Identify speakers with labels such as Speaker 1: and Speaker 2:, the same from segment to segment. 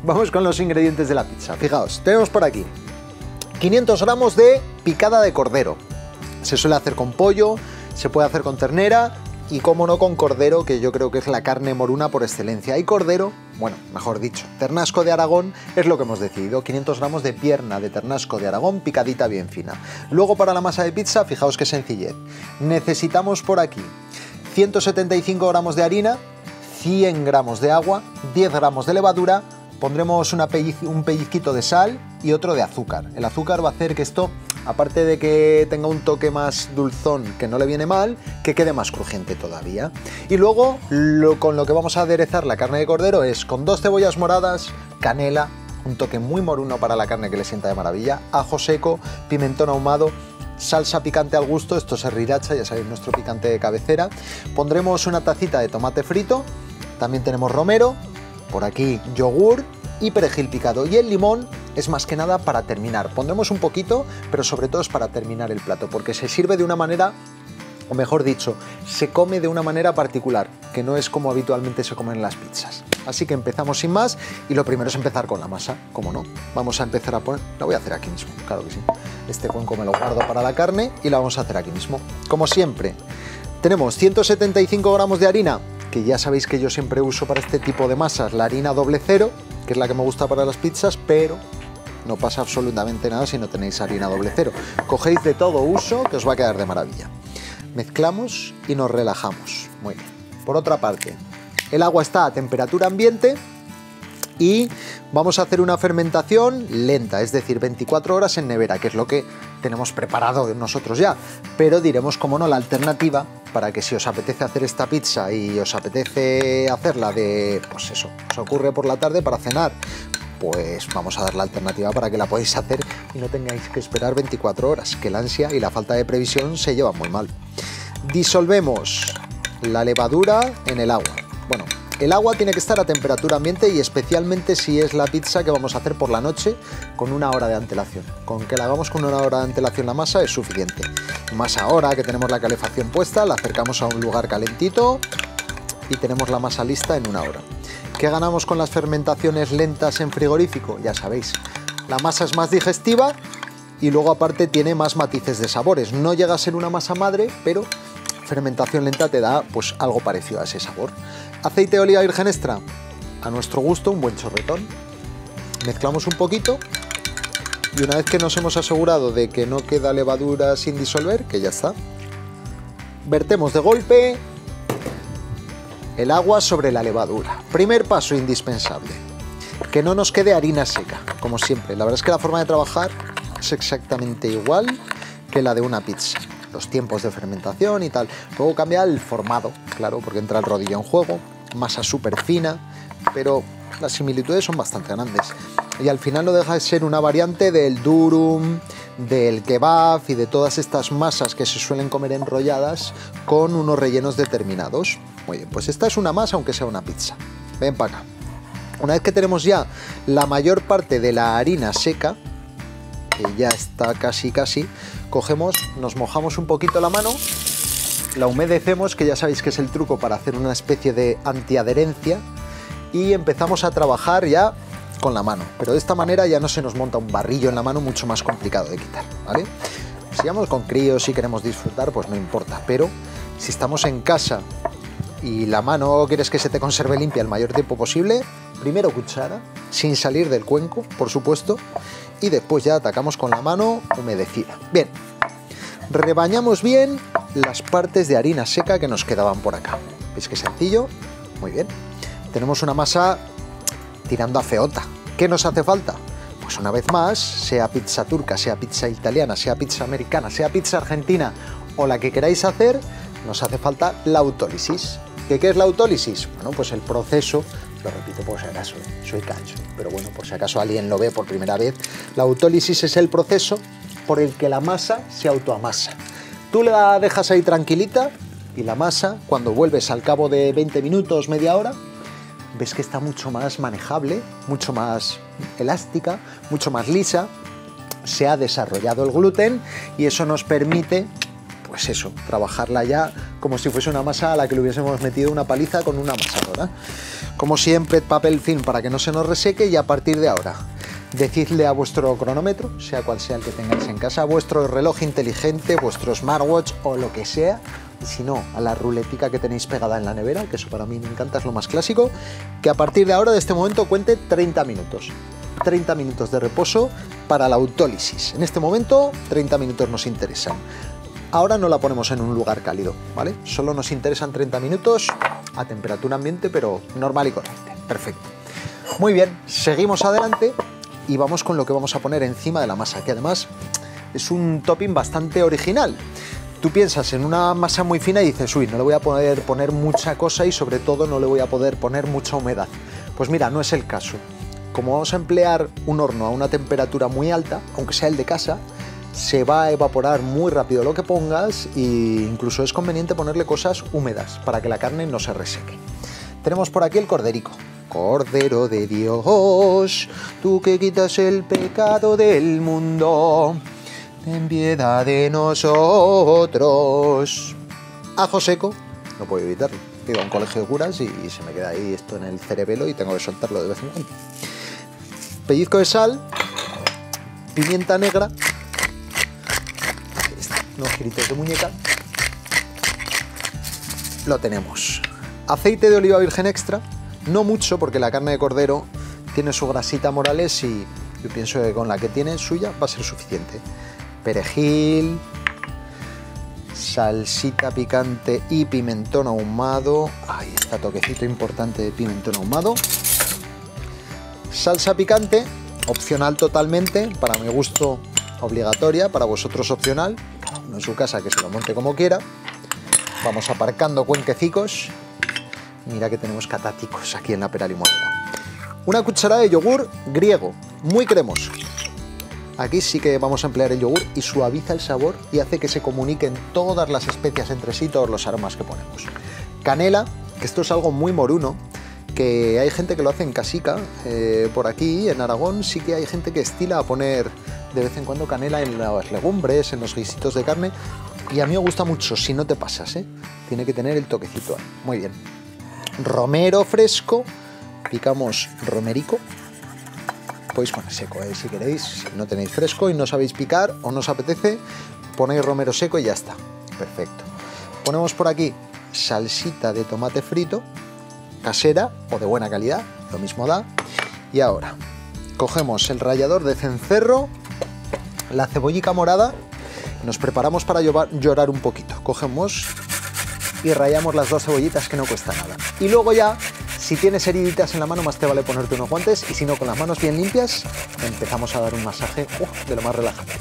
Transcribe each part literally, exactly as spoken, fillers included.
Speaker 1: vamos con los ingredientes de la pizza. Fijaos, tenemos por aquí quinientos gramos de picada de cordero. Se suele hacer con pollo, se puede hacer con ternera y, como no, con cordero, que yo creo que es la carne moruna por excelencia. Y cordero, bueno, mejor dicho, ternasco de Aragón es lo que hemos decidido. quinientos gramos de pierna de ternasco de Aragón picadita bien fina. Luego, para la masa de pizza, fijaos qué sencillez. Necesitamos por aquí ciento setenta y cinco gramos de harina, cien gramos de agua, diez gramos de levadura, pondremos una pelliz un pellizquito de sal y otro de azúcar. El azúcar va a hacer que esto, aparte de que tenga un toque más dulzón, que no le viene mal, que quede más crujiente todavía. Y luego, lo, con lo que vamos a aderezar la carne de cordero es con dos cebollas moradas, canela, un toque muy moruno para la carne que le sienta de maravilla, ajo seco, pimentón ahumado, salsa picante al gusto, esto es sriracha, ya sabéis, nuestro picante de cabecera. Pondremos una tacita de tomate frito, también tenemos romero, por aquí yogur y perejil picado, y el limón es más que nada para terminar. Pondremos un poquito, pero sobre todo es para terminar el plato, porque se sirve de una manera, o mejor dicho, se come de una manera particular, que no es como habitualmente se comen las pizzas. Así que empezamos sin más, y lo primero es empezar con la masa, ¿cómo no? Vamos a empezar a poner, lo voy a hacer aquí mismo, claro que sí. Este cuenco me lo guardo para la carne y la vamos a hacer aquí mismo. Como siempre, tenemos ciento setenta y cinco gramos de harina, que ya sabéis que yo siempre uso para este tipo de masas la harina doble cero, que es la que me gusta para las pizzas, pero no pasa absolutamente nada si no tenéis harina doble cero. Cogéis de todo uso, que os va a quedar de maravilla. Mezclamos y nos relajamos. Muy bien. Por otra parte, el agua está a temperatura ambiente y vamos a hacer una fermentación lenta, es decir, veinticuatro horas en nevera, que es lo que tenemos preparado nosotros ya, pero diremos, como no, la alternativa para que, si os apetece hacer esta pizza y os apetece hacerla de, pues eso, os ocurre por la tarde para cenar, pues vamos a dar la alternativa para que la podáis hacer y no tengáis que esperar veinticuatro horas, que la ansia y la falta de previsión se llevan muy mal. Disolvemos la levadura en el agua. Bueno, el agua tiene que estar a temperatura ambiente, y especialmente si es la pizza que vamos a hacer por la noche con una hora de antelación. Con que la hagamos con una hora de antelación la masa es suficiente. Más ahora que tenemos la calefacción puesta, la acercamos a un lugar calentito y tenemos la masa lista en una hora. ¿Qué ganamos con las fermentaciones lentas en frigorífico? Ya sabéis, la masa es más digestiva y luego aparte tiene más matices de sabores. No llega a ser una masa madre, pero fermentación lenta te da pues algo parecido a ese sabor. Aceite de oliva virgen extra, a nuestro gusto, un buen chorretón. Mezclamos un poquito y una vez que nos hemos asegurado de que no queda levadura sin disolver, que ya está, vertemos de golpe el agua sobre la levadura. Primer paso indispensable, que no nos quede harina seca, como siempre. La verdad es que la forma de trabajar es exactamente igual que la de una pizza. Los tiempos de fermentación y tal. Luego cambia el formado, claro, porque entra el rodillo en juego, masa súper fina, pero las similitudes son bastante grandes. Y al final no deja de ser una variante del durum, del kebab y de todas estas masas que se suelen comer enrolladas con unos rellenos determinados. Muy bien, pues esta es una masa, aunque sea una pizza. Ven para acá. Una vez que tenemos ya la mayor parte de la harina seca, que ya está casi casi, cogemos, nos mojamos un poquito la mano, la humedecemos, que ya sabéis que es el truco para hacer una especie de antiadherencia, y empezamos a trabajar ya con la mano, pero de esta manera ya no se nos monta un barrillo en la mano mucho más complicado de quitar, ¿vale? Si vamos con críos y queremos disfrutar, pues no importa, pero si estamos en casa y la mano quieres que se te conserve limpia el mayor tiempo posible, primero cuchara, sin salir del cuenco, por supuesto, y después ya atacamos con la mano humedecida. Bien, rebañamos bien las partes de harina seca que nos quedaban por acá. ¿Veis qué sencillo? Muy bien. Tenemos una masa tirando a feota. ¿Qué nos hace falta? Pues una vez más, sea pizza turca, sea pizza italiana, sea pizza americana, sea pizza argentina o la que queráis hacer, nos hace falta la autólisis. ¿Qué, qué es la autólisis? Bueno, pues el proceso, lo repito por si acaso, soy cancho, pero bueno, por si acaso alguien lo ve por primera vez, la autólisis es el proceso por el que la masa se autoamasa. Tú la dejas ahí tranquilita y la masa, cuando vuelves al cabo de veinte minutos, media hora, ves que está mucho más manejable, mucho más elástica, mucho más lisa, se ha desarrollado el gluten y eso nos permite, pues eso, trabajarla ya como si fuese una masa a la que le hubiésemos metido una paliza con una amasadora. Como siempre, papel film para que no se nos reseque, y a partir de ahora, decidle a vuestro cronómetro, sea cual sea el que tengáis en casa, vuestro reloj inteligente, vuestro smartwatch o lo que sea, y si no, a la ruletica que tenéis pegada en la nevera, que eso para mí me encanta, es lo más clásico, que a partir de ahora, de este momento, cuente treinta minutos. treinta minutos de reposo para la autólisis. En este momento, treinta minutos nos interesan. Ahora no la ponemos en un lugar cálido, ¿vale? Solo nos interesan treinta minutos a temperatura ambiente, pero normal y corriente. Perfecto. Muy bien, seguimos adelante y vamos con lo que vamos a poner encima de la masa, que además es un topping bastante original. Tú piensas en una masa muy fina y dices, uy, no le voy a poder poner mucha cosa y sobre todo no le voy a poder poner mucha humedad. Pues mira, no es el caso. Como vamos a emplear un horno a una temperatura muy alta, aunque sea el de casa, se va a evaporar muy rápido lo que pongas, e incluso es conveniente ponerle cosas húmedas para que la carne no se reseque. Tenemos por aquí el corderico. Cordero de Dios, tú que quitas el pecado del mundo, ten piedad de nosotros. Ajo seco, no puedo evitarlo. He ido a un colegio de curas y se me queda ahí esto en el cerebelo y tengo que soltarlo de vez en cuando. Pellizco de sal, pimienta negra, unos giritos de muñeca, lo tenemos. Aceite de oliva virgen extra, no mucho porque la carne de cordero tiene su grasita Morales y yo pienso que con la que tiene suya va a ser suficiente. Perejil, salsita picante y pimentón ahumado, ahí está, toquecito importante de pimentón ahumado. Salsa picante, opcional totalmente, para mi gusto obligatoria, para vosotros opcional, cada uno en su casa que se lo monte como quiera. Vamos aparcando cuenquecicos. Mira que tenemos catáticos aquí en la pera limonera. Una cucharada de yogur griego, muy cremoso. Aquí sí que vamos a emplear el yogur y suaviza el sabor y hace que se comuniquen todas las especias entre sí, todos los aromas que ponemos. Canela, que esto es algo muy moruno, que hay gente que lo hace en casica. Eh, por aquí, en Aragón, sí que hay gente que estila a poner de vez en cuando canela en las legumbres, en los guisitos de carne, y a mí me gusta mucho, si no te pasas, ¿eh? Tiene que tener el toquecito ahí. Muy bien. Romero fresco, picamos romerico. Podéis poner seco, ¿eh? Si queréis, si no tenéis fresco y no sabéis picar o no os apetece, ponéis romero seco y ya está. Perfecto. Ponemos por aquí salsita de tomate frito, casera o de buena calidad, lo mismo da. Y ahora cogemos el rallador de cencerro, la cebollica morada, y nos preparamos para llorar un poquito. Cogemos y rallamos las dos cebollitas, que no cuesta nada. Y luego ya, si tienes heriditas en la mano, más te vale ponerte unos guantes, y si no, con las manos bien limpias, empezamos a dar un masaje uh, de lo más relajante.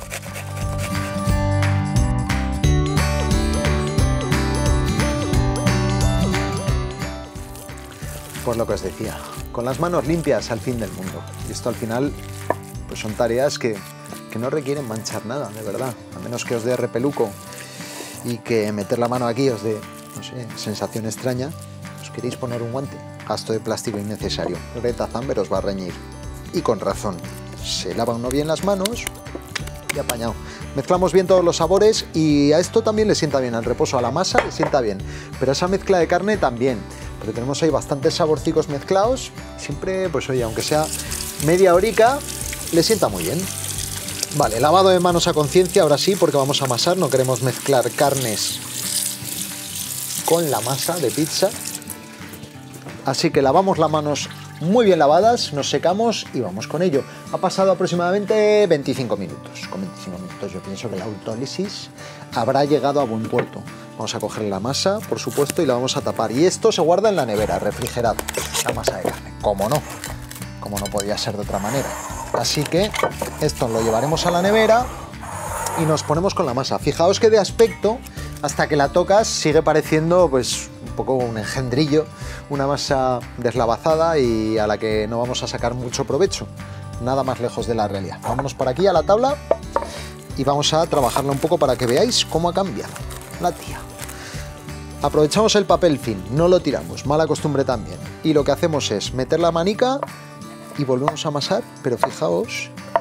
Speaker 1: Pues lo que os decía, con las manos limpias al fin del mundo. Y esto al final pues son tareas que, que no requieren manchar nada, de verdad. A menos que os dé repeluco y que meter la mano aquí os dé, no sé, sensación extraña, os queréis poner un guante. Gasto de plástico innecesario. Greta Thunberg os va a reñir. Y con razón. Se lava uno bien las manos y apañado. Mezclamos bien todos los sabores y a esto también le sienta bien. Al reposo, a la masa le sienta bien. Pero a esa mezcla de carne también. Porque tenemos ahí bastantes saborcicos mezclados. Siempre, pues oye, aunque sea media horica, le sienta muy bien. Vale, lavado de manos a conciencia, ahora sí, porque vamos a amasar. No queremos mezclar carnes con la masa de pizza. Así que lavamos las manos muy bien lavadas, nos secamos y vamos con ello. Ha pasado aproximadamente veinticinco minutos. Con veinticinco minutos yo pienso que la autólisis habrá llegado a buen puerto. Vamos a coger la masa, por supuesto, y la vamos a tapar. Y esto se guarda en la nevera, refrigerado. La masa de carne, como no, como no podía ser de otra manera. Así que esto lo llevaremos a la nevera y nos ponemos con la masa. Fijaos que de aspecto, hasta que la tocas, sigue pareciendo pues un poco un engendrillo, una masa deslavazada y a la que no vamos a sacar mucho provecho. Nada más lejos de la realidad. Vámonos por aquí a la tabla y vamos a trabajarla un poco para que veáis cómo ha cambiado la tía. Aprovechamos el papel film, no lo tiramos, mala costumbre también. Y lo que hacemos es meter la manica y volvemos a amasar, pero fijaos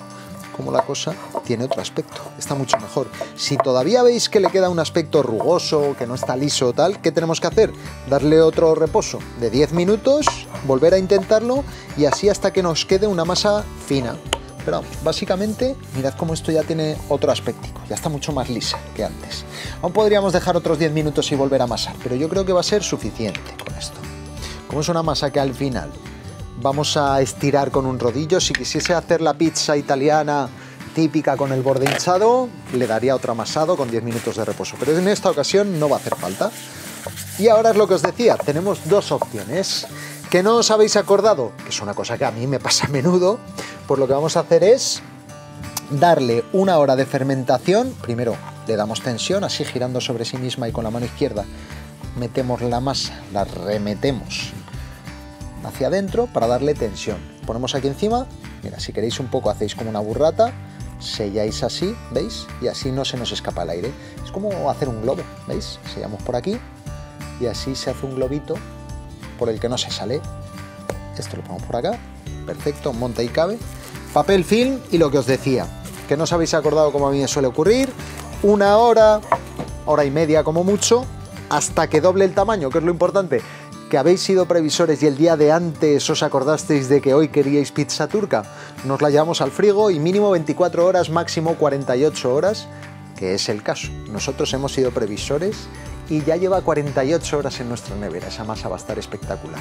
Speaker 1: cómo la cosa tiene otro aspecto, está mucho mejor. Si todavía veis que le queda un aspecto rugoso, que no está liso o tal, ¿qué tenemos que hacer? Darle otro reposo de diez minutos, volver a intentarlo y así hasta que nos quede una masa fina. Pero básicamente, mirad cómo esto ya tiene otro aspecto, ya está mucho más lisa que antes. Aún podríamos dejar otros diez minutos y volver a amasar, pero yo creo que va a ser suficiente con esto. Como es una masa que al final vamos a estirar con un rodillo, si quisiese hacer la pizza italiana típica con el borde hinchado, le daría otro amasado con diez minutos de reposo, pero en esta ocasión no va a hacer falta. Y ahora es lo que os decía, tenemos dos opciones. ¿Que no os habéis acordado? Que es una cosa que a mí me pasa a menudo. Pues lo que vamos a hacer es darle una hora de fermentación. Primero le damos tensión, así girando sobre sí misma y con la mano izquierda metemos la masa, la remetemos hacia adentro para darle tensión. Ponemos aquí encima, mira, si queréis un poco hacéis como una burrata, selláis así, ¿veis? Y así no se nos escapa el aire. Es como hacer un globo, ¿veis? Sellamos por aquí y así se hace un globito por el que no se sale. Esto lo ponemos por acá, perfecto, monta y cabe. Papel film y lo que os decía, que no os habéis acordado como a mí me suele ocurrir, una hora, hora y media como mucho, hasta que doble el tamaño, que es lo importante, que habéis sido previsores y el día de antes os acordasteis de que hoy queríais pizza turca, nos la llevamos al frigo y mínimo veinticuatro horas, máximo cuarenta y ocho horas, que es el caso. Nosotros hemos sido previsores y ya lleva cuarenta y ocho horas en nuestra nevera, esa masa va a estar espectacular.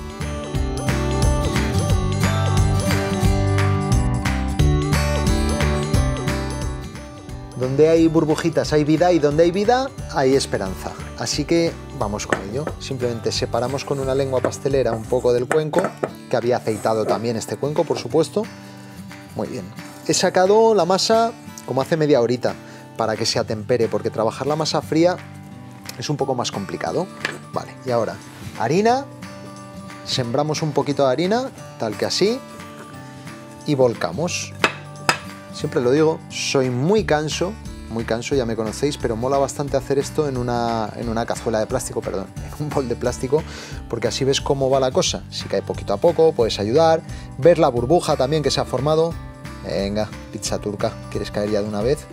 Speaker 1: Donde hay burbujitas hay vida y donde hay vida hay esperanza. Así que vamos con ello. Simplemente separamos con una lengua pastelera un poco del cuenco, que había aceitado también este cuenco, por supuesto. Muy bien. He sacado la masa como hace media horita para que se atempere, porque trabajar la masa fría es un poco más complicado. Vale, y ahora harina. Sembramos un poquito de harina, tal que así, y volcamos. Siempre lo digo, soy muy canso, muy canso, ya me conocéis, pero mola bastante hacer esto en una, en una cazuela de plástico, perdón, en un bol de plástico, porque así ves cómo va la cosa. Si cae poquito a poco, puedes ayudar, ver la burbuja también que se ha formado. Venga, pizza turca, ¿quieres caer ya de una vez?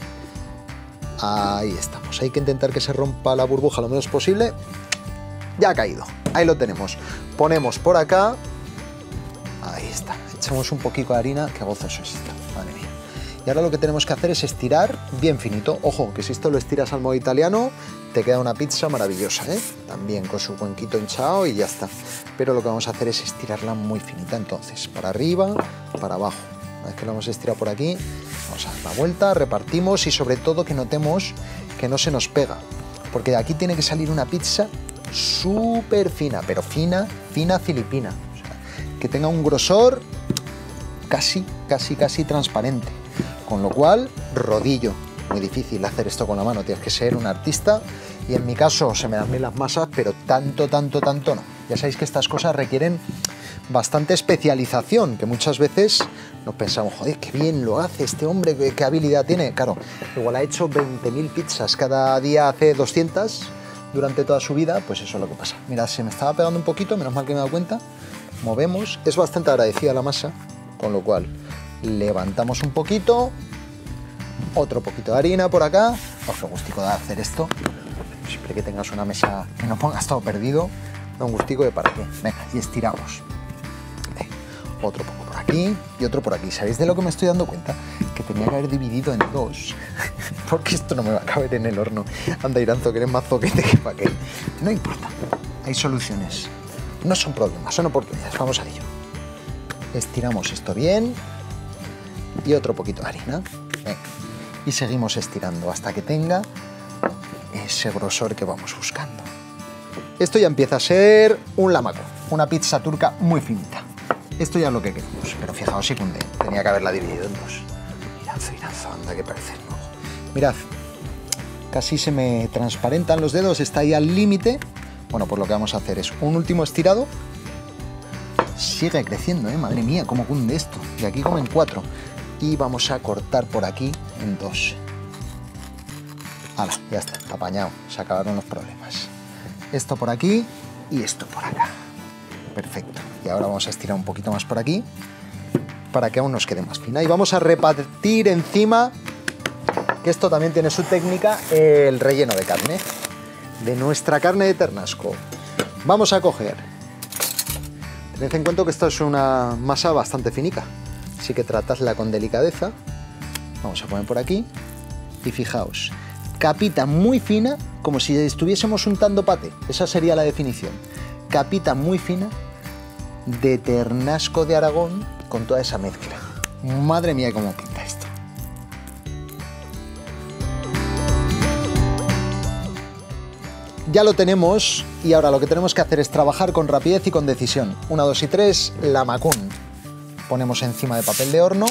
Speaker 1: Ahí estamos, hay que intentar que se rompa la burbuja lo menos posible. Ya ha caído, ahí lo tenemos. Ponemos por acá, ahí está, echamos un poquito de harina, qué gozoso es esto, madre mía. Y ahora lo que tenemos que hacer es estirar bien finito. Ojo, que si esto lo estiras al modo italiano, te queda una pizza maravillosa, ¿eh? También con su cuenquito hinchado y ya está. Pero lo que vamos a hacer es estirarla muy finita, entonces, para arriba, para abajo. Una vez que lo hemos estirado por aquí, vamos a dar la vuelta, repartimos y sobre todo que notemos que no se nos pega. Porque de aquí tiene que salir una pizza súper fina, pero fina, fina filipina. O sea, que tenga un grosor casi, casi, casi transparente. Con lo cual, rodillo. Muy difícil hacer esto con la mano, tienes que ser un artista. Y en mi caso se me dan bien las masas, pero tanto, tanto, tanto no. Ya sabéis que estas cosas requieren bastante especialización, que muchas veces nos pensamos, joder, qué bien lo hace este hombre, qué, qué habilidad tiene. Claro, igual ha hecho veinte mil pizzas, cada día hace doscientas durante toda su vida, pues eso es lo que pasa. Mira, se me estaba pegando un poquito, menos mal que me he dado cuenta. Movemos, es bastante agradecida la masa, con lo cual levantamos un poquito, otro poquito de harina por acá. Otro gustico de hacer esto, siempre que tengas una mesa que no pongas todo perdido, da un gustico de para qué. Venga, y estiramos. Venga, otro poco por aquí y otro por aquí. ¿Sabéis de lo que me estoy dando cuenta? Que tenía que haber dividido en dos, porque esto no me va a caber en el horno. Anda, Iranzo, que eres más zoquete que pa' qué. No importa, hay soluciones. No son problemas, son oportunidades. Vamos a ello. Estiramos esto bien. Y otro poquito de harina. Venga. Y seguimos estirando hasta que tenga ese grosor que vamos buscando. Esto ya empieza a ser un lamaco, una pizza turca muy finita. Esto ya es lo que queremos, pero fijaos si cunde, tenía que haberla dividido en dos. Iranzo, Iranzo, anda que parece el nuevo. Mirad, casi se me transparentan los dedos, está ahí al límite. Bueno, pues lo que vamos a hacer es un último estirado. Sigue creciendo, ¿eh? Madre mía, cómo cunde esto. Y aquí comen cuatro. Y vamos a cortar por aquí en dos. Hala, ya está, apañado, se acabaron los problemas. Esto por aquí y esto por acá. Perfecto. Y ahora vamos a estirar un poquito más por aquí para que aún nos quede más fina. Y vamos a repartir encima, que esto también tiene su técnica, el relleno de carne, de nuestra carne de ternasco. Vamos a coger, tened en cuenta que esto es una masa bastante finica, así que tratadla con delicadeza. Vamos a poner por aquí y fijaos, capita muy fina, como si estuviésemos untando paté, esa sería la definición. Capita muy fina de ternasco de Aragón con toda esa mezcla. Madre mía, cómo pinta esto. Ya lo tenemos y ahora lo que tenemos que hacer es trabajar con rapidez y con decisión. Una, dos y tres, la Macún. Ponemos encima de papel de horno,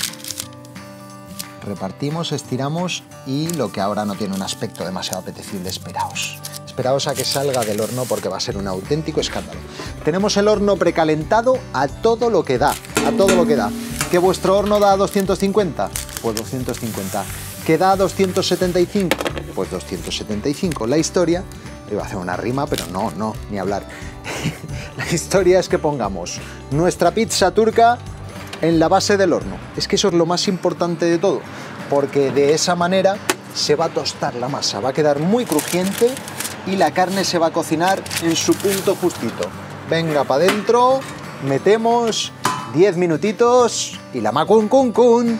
Speaker 1: repartimos, estiramos y lo que ahora no tiene un aspecto demasiado apetecible, esperaos. Esperaos a que salga del horno porque va a ser un auténtico escándalo. Tenemos el horno precalentado a todo lo que da, a todo lo que da. ¿Que vuestro horno da a doscientos cincuenta? Pues doscientos cincuenta. ¿Que da a doscientos setenta y cinco? Pues doscientos setenta y cinco. La historia, iba a hacer una rima, pero no, no, ni hablar. La historia es que pongamos nuestra pizza turca en la base del horno. Es que eso es lo más importante de todo, porque de esa manera se va a tostar la masa, va a quedar muy crujiente y la carne se va a cocinar en su punto justito. Venga, para adentro, metemos diez minutitos y la Macún cun cun.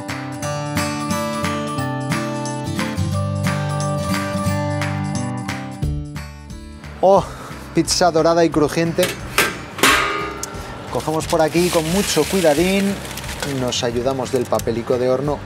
Speaker 1: Oh, pizza dorada y crujiente. Cogemos por aquí con mucho cuidadín, nos ayudamos del papelico de horno.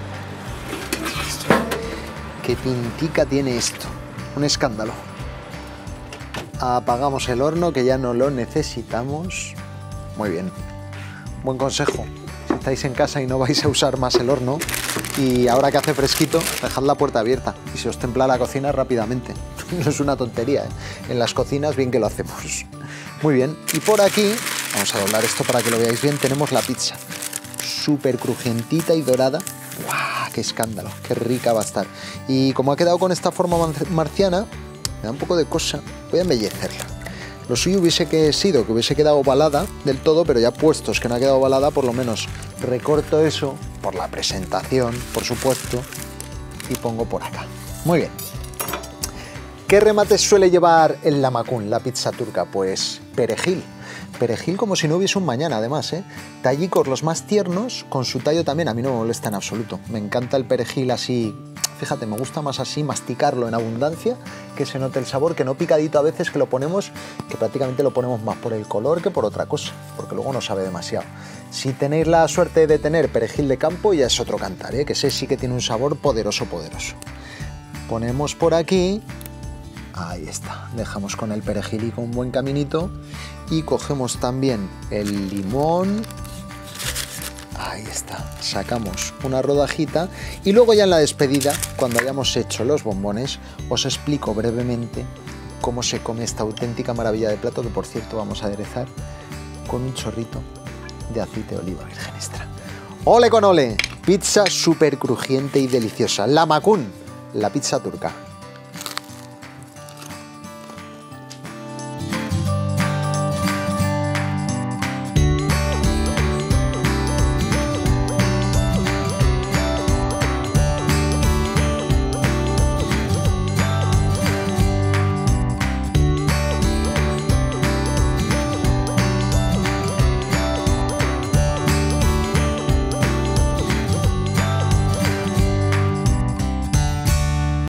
Speaker 1: ¡Qué pintica tiene esto! Un escándalo. Apagamos el horno, que ya no lo necesitamos. Muy bien. Buen consejo. Si estáis en casa y no vais a usar más el horno, y ahora que hace fresquito, dejad la puerta abierta y se os templa la cocina rápidamente. No es una tontería, ¿eh? En las cocinas bien que lo hacemos. Muy bien. Y por aquí, vamos a doblar esto para que lo veáis bien, tenemos la pizza. Súper crujientita y dorada. ¡Guau! ¡Qué escándalo! ¡Qué rica va a estar! Y como ha quedado con esta forma marciana, me da un poco de cosa. Voy a embellecerla. Lo suyo hubiese que sido que hubiese quedado ovalada del todo, pero ya puestos que no ha quedado ovalada, por lo menos recorto eso por la presentación, por supuesto, y pongo por acá. Muy bien. ¿Qué remates suele llevar el la Macún, la pizza turca? Pues perejil. Perejil como si no hubiese un mañana, además, ¿eh? Tallicos los más tiernos, con su tallo también, a mí no me molesta en absoluto. Me encanta el perejil así, fíjate, me gusta más así, masticarlo en abundancia, que se note el sabor, que no picadito a veces, que lo ponemos, que prácticamente lo ponemos más por el color que por otra cosa, porque luego no sabe demasiado. Si tenéis la suerte de tener perejil de campo, ya es otro cantar, ¿eh? Que ese sí que tiene un sabor poderoso, poderoso. Ponemos por aquí... Ahí está, dejamos con el perejil y con un buen caminito y cogemos también el limón, ahí está, sacamos una rodajita y luego ya en la despedida, cuando hayamos hecho los bombones, os explico brevemente cómo se come esta auténtica maravilla de plato, que por cierto vamos a aderezar con un chorrito de aceite de oliva virgen extra. ¡Ole con ole! Pizza súper crujiente y deliciosa, la Macún, la pizza turca.